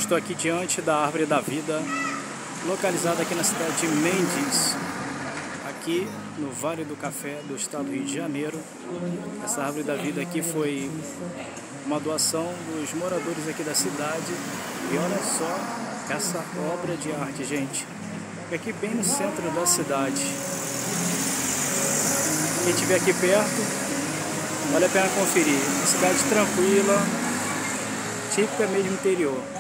Estou aqui diante da Árvore da Vida, localizada aqui na cidade de Mendes, aqui no Vale do Café do estado do Rio de Janeiro. Essa Árvore da Vida aqui foi uma doação dos moradores aqui da cidade. E olha só essa obra de arte, gente. Aqui bem no centro da cidade. Quem estiver aqui perto, vale a pena conferir. Uma cidade tranquila, típica mesmo interior.